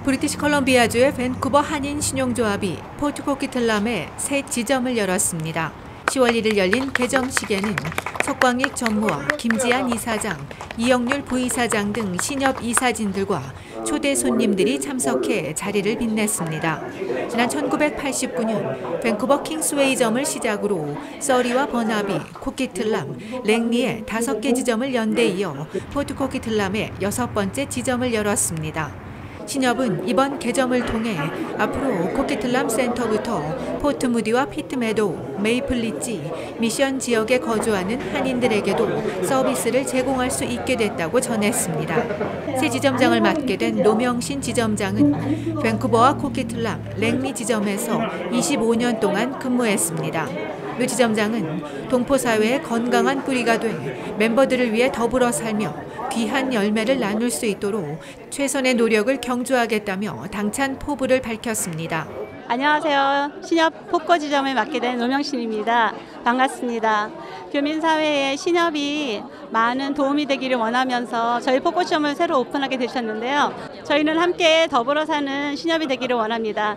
브리티시 컬럼비아주의 밴쿠버 한인 신용조합이 포트 코키틀람에 새 지점을 열었습니다. 10월 1일 열린 개점식에는 석광익 전무와 김지한 이사장, 이영률 부이사장 등 신협 이사진들과 초대 손님들이 참석해 자리를 빛냈습니다. 지난 1989년 밴쿠버 킹스웨이점을 시작으로 서리와 버나비, 코키틀람, 랭리의 5개 지점을 연대 이어 포트 코키틀람의 6번째 지점을 열었습니다. 신협은 이번 개점을 통해 앞으로 코키틀람 센터부터 포트무디와 피트메도우, 메이플리지, 미션 지역에 거주하는 한인들에게도 서비스를 제공할 수 있게 됐다고 전했습니다. 새 지점장을 맡게 된 노명신 지점장은 밴쿠버와 코키틀람, 랭리 지점에서 25년 동안 근무했습니다. 류 지점장은 동포사회의 건강한 뿌리가 돼 멤버들을 위해 더불어 살며 귀한 열매를 나눌 수 있도록 최선의 노력을 경주하겠다며 당찬 포부를 밝혔습니다. 안녕하세요. 신협 포커 지점을 맡게 된 노명신입니다. 반갑습니다. 교민사회에 신협이 많은 도움이 되기를 원하면서 저희 포커점을 새로 오픈하게 되셨는데요. 저희는 함께 더불어 사는 신협이 되기를 원합니다.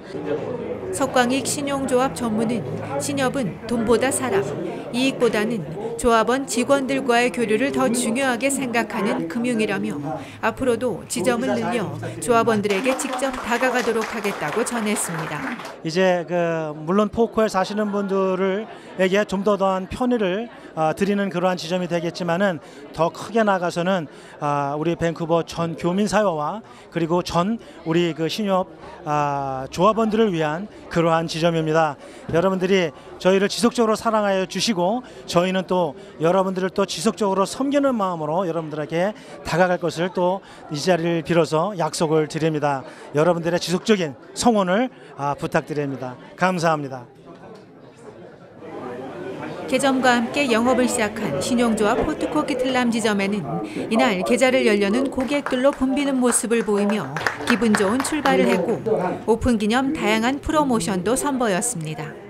석광익 신용조합 전무는 신협은 돈보다 사람, 이익보다는 조합원 직원들과의 교류를 더 중요하게 생각하는 금융이라며 앞으로도 지점을 늘려 조합원들에게 직접 다가가도록 하겠다고 전했습니다. 이제 물론 포코에 사시는 분들에게 좀 더 더한 편의를 드리는 그러한 지점이 되겠지만은 더 크게 나가서는 우리 밴쿠버 전 교민사회와 그리고 전 우리 신협 조합원들을 위한 그러한 지점입니다. 여러분들이 저희를 지속적으로 사랑하여 주시고 저희는 또 여러분들을 또 지속적으로 섬기는 마음으로 여러분들에게 다가갈 것을 또 이 자리를 빌어서 약속을 드립니다. 여러분들의 지속적인 성원을 부탁드립니다. 감사합니다. 개점과 함께 영업을 시작한 신용조합 포트 코키틀람 지점에는 이날 계좌를 열려는 고객들로 붐비는 모습을 보이며 기분 좋은 출발을 했고 오픈 기념 다양한 프로모션도 선보였습니다.